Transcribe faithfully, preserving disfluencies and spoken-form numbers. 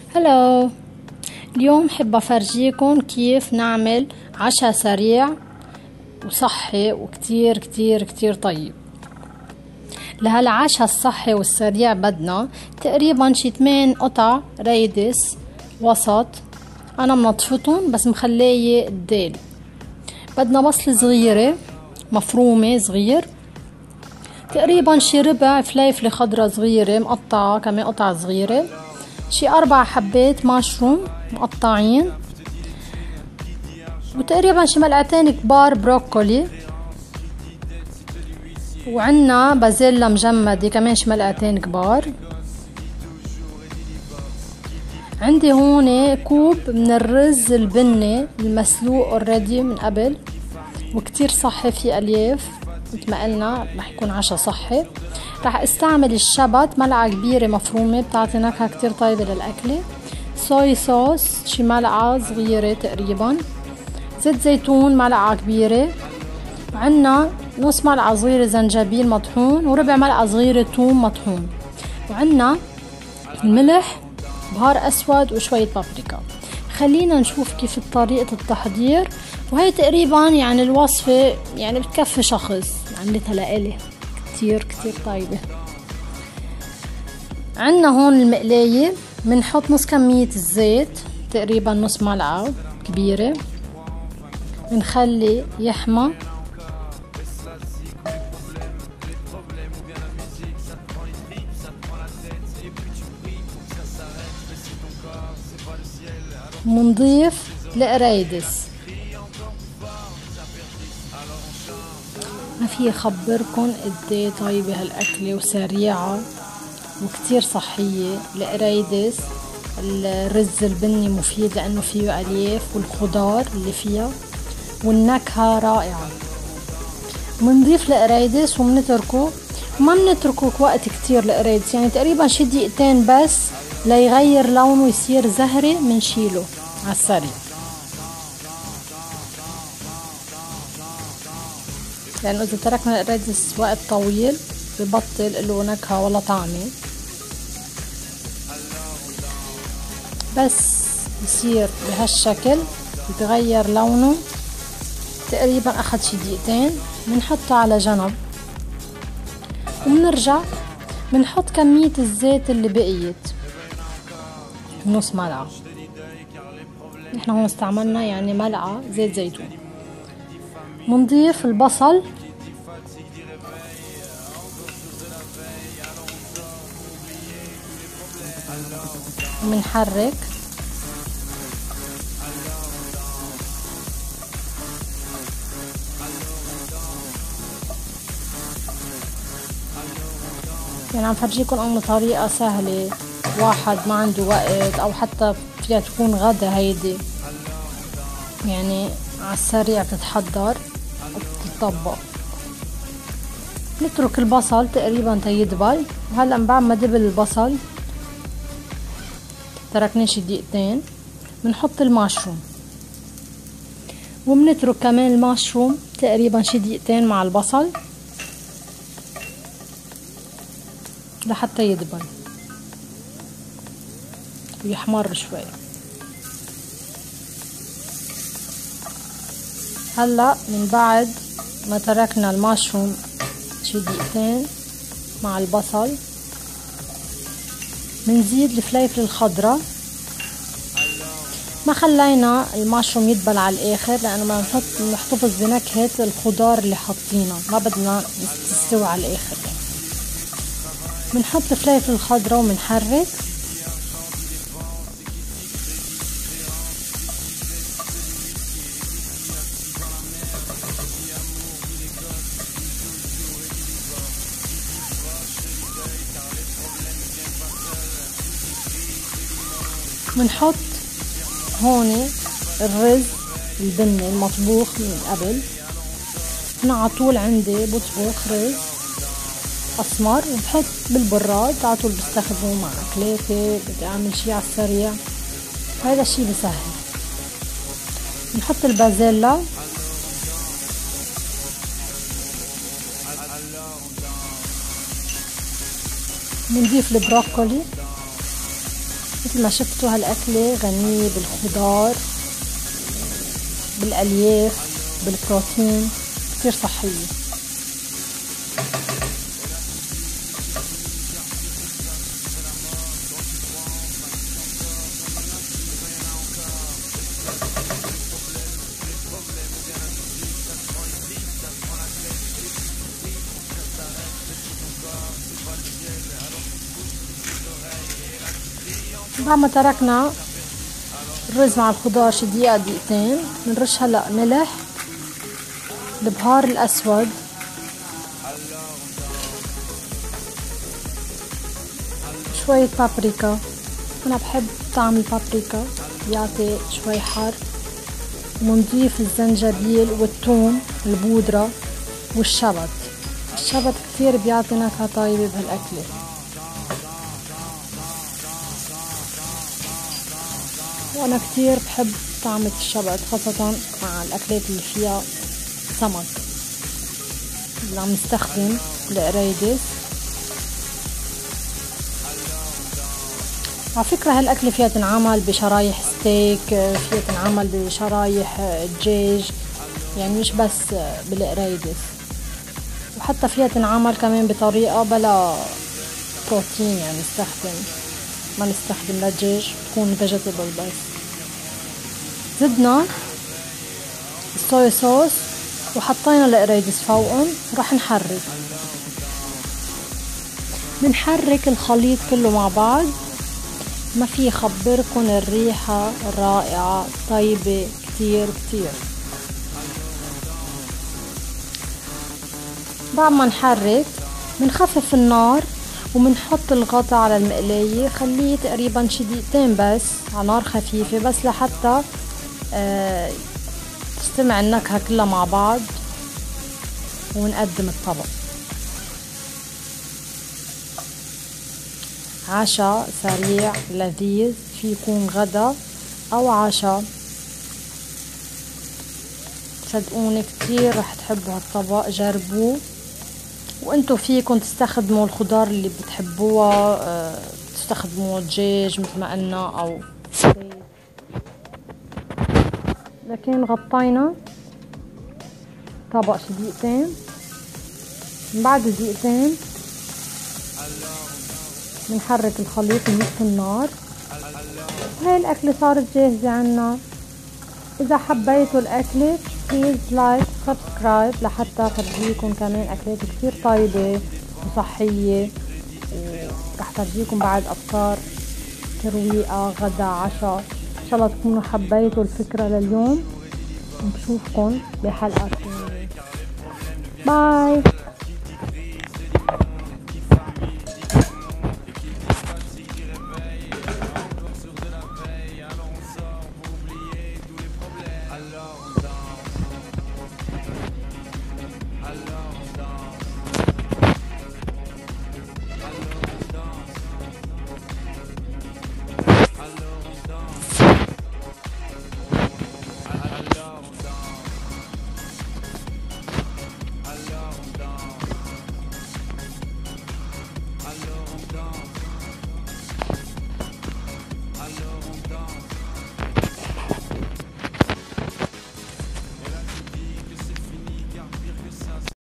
هلو. اليوم حب افرجيكم كيف نعمل عشاء سريع وصحي وكتير كتير كتير طيب. لهالعشاء الصحي والسريع بدنا تقريبا شي ثمان قطع ريدس وسط، انا منطفتهم بس مخليه الديل. بدنا بصلة صغيرة مفرومة صغير، تقريبا شي ربع فليفلة خضرة صغيرة مقطعة كمان قطع صغيرة، شي اربع حبات مشروم مقطعين، وتقريبا شي ملعقتين كبار بروكولي، وعنا بازيلا مجمدة كمان شي ملعقتين كبار. عندي هون كوب من الرز البني المسلوق اوريدي من قبل وكتير صحي، فيه الياف مثل ما قلنا رح يكون عشاء صحي. رح استعمل الشبت ملعقة كبيرة مفرومة بتعطي نكهة كتير طيبة للأكلة، صويا صوص شي ملعقة صغيرة تقريبا، زيت زيتون ملعقة كبيرة، وعنا نص ملعقة صغيرة زنجبيل مطحون وربع ملعقة صغيرة ثوم مطحون، وعنا الملح بهار أسود وشوية بابريكا. خلينا نشوف كيف طريقة التحضير، وهي تقريبا يعني الوصفة يعني بتكفي شخص، عملتها لإلي كتير كتير طيبة. عنا هون المقلاية منحط نص كمية الزيت تقريبا نص ملعقة كبيرة، منخلي يحمى، منضيف القريدس. ما في خبركن قديه طيبة هالأكلة وسريعة وكتير صحية. القريدس الرز البني مفيد لأنه فيه ألياف والخضار اللي فيها، والنكهة رائعة. منضيف القريدس ومنتركه، ما منتركه وقت كتير القريدس، يعني تقريبا شي دقيقتين بس ليغير لونه يصير زهري، منشيله على السريع، لأنه إذا تركنا القريدس وقت طويل ببطل له نكهة ولا طعمة. بس يصير بهالشكل يتغير لونه، تقريبا أخد شي دقيقتين. منحطه على جنب ومنرجع منحط كمية الزيت اللي بقيت نص ملعقة. نحن هون استعملنا يعني ملعقة زيت زيتون. منضيف البصل ومنحرك، يعني عم فرجيكم انه طريقة سهلة، واحد ما عنده وقت او حتى فيها تكون غدا، هيدي يعني على السريع تتحضر وتطبق. نترك البصل تقريبا تيدبل، وهلا بعد ما دبل البصل تركناه شي دقيقتين، بنحط المشروم وبنترك كمان المشروم تقريبا شي دقيقتين مع البصل لحتى يدبل ويحمر شوي. هلا من بعد ما تركنا المشروم شي دقيقتين مع البصل، منزيد الفليفل الخضراء. ما خلينا المشروم يدبل على الاخر لانه ما نحط نحتفظ بنكهة الخضار اللي حاطينها، ما بدنا تستوي على الاخر. منحط الفليفل الخضراء ومنحرك، منحط هون الرز البني المطبوخ من قبل. انا عطول عندي بطبخ رز اسمر وبحط بالبراد، عطول بستخدمه مع اكلاتي، بدي اعمل شي على السريع، هذا الشي بسهل. نحط البازيلا، بنضيف البروكولي، مثل ما شفتوا هالأكلة غنية بالخضار بالألياف بالبروتين، كتير صحية. بعد ما تركنا الرز مع الخضار شي دقيقة دقيقتين، بنرش هلا ملح، البهار الأسود، شوية بابريكا، أنا بحب طعم البابريكا بيعطي شوي حار، ومنضيف الزنجبيل والثوم البودرة والشبت. الشبت كتير بيعطي نكهة طيبة بهالأكلة. وأنا كتير بحب طعمة الشبت خاصة مع الأكلات اللي فيها سمك، اللي عم نستخدم القريدس. على فكرة هالأكلة فيها تنعمل بشرايح ستيك، فيها تنعمل بشرايح دجاج، يعني مش بس بالقريدس، وحتى فيها تنعمل كمان بطريقة بلا بروتين، يعني نستخدم ما نستخدم لا دجاج، تكون فيجيتابل بس. زدنا الصويا صوص وحطينا القريدس فوقهم، راح نحرك بنحرك الخليط كله مع بعض. ما في خبركن الريحة رائعة طيبة كتير كتير. بعد ما نحرك بنخفف النار وبنحط الغطا على المقلاية، خليه تقريبا شي دقيقتين بس على نار خفيفة، بس لحتى آه تجتمع النكهة كلها مع بعض، ونقدم الطبق. عشاء سريع لذيذ، في يكون غدا او عشاء. صدقوني كتير رح تحبوا هالطبق، جربوه. وانتو فيكم تستخدموا الخضار اللي بتحبوها، أه تستخدموا دجاج مثل ما قلنا او بيض، لكن غطينا طبق شي دقيقتين. بعد دقيقتين بنحرك الخليط من نص النار، وهي الأكلة صارت جاهزة عنا. إذا حبيتوا الأكلة بليز لايك سبسكرايب لحتى فرجيكم كمان أكلات كتير طيبة وصحية، ورح فرجيكم بعد أفكار ترويقة غدا عشاء. إن شاء الله تكونوا حبيتوا الفكرة لليوم، ونشوفكم بحلقة ثانية. باي.